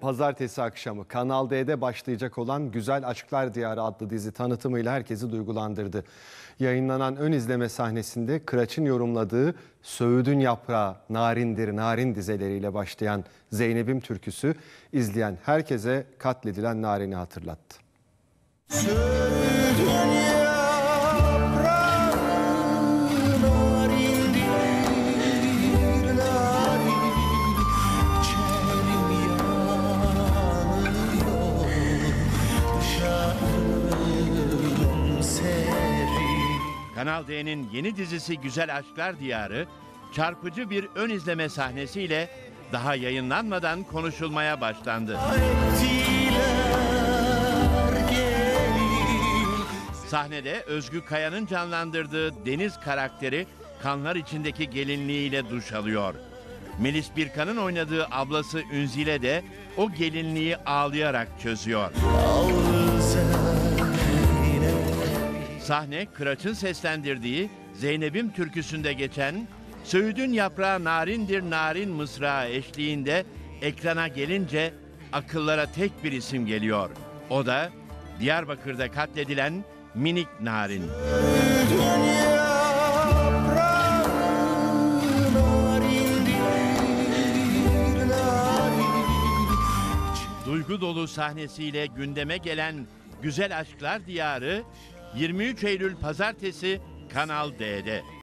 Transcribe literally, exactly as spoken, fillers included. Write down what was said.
pazartesi akşamı Kanal D'de başlayacak olan Güzel Aşklar Diyarı adlı dizi tanıtımıyla herkesi duygulandırdı. Yayınlanan ön izleme sahnesinde Kıraç'ın yorumladığı "Söğüdün yaprağı narindir narin" dizeleriyle başlayan Zeynep'im türküsü izleyen herkese katledilen Narin'i hatırlattı. Söğüdün Kanal D'nin yeni dizisi Güzel Aşklar Diyarı, çarpıcı bir ön izleme sahnesiyle daha yayınlanmadan konuşulmaya başlandı. Sahnede Özgü Kaya'nın canlandırdığı Deniz karakteri kanlar içindeki gelinliğiyle duş alıyor. Melis Birkan'ın oynadığı ablası Ünzile de o gelinliği ağlayarak çözüyor. Sahne, Kıraç'ın seslendirdiği Zeynep'im türküsünde geçen "Söğüdün yaprağı narindir narin" mısrağı eşliğinde ekrana gelince akıllara tek bir isim geliyor. O da Diyarbakır'da katledilen minik Narin. Duygu dolu sahnesiyle gündeme gelen Güzel Aşklar Diyarı yirmi üç Eylül Pazartesi Kanal D'de.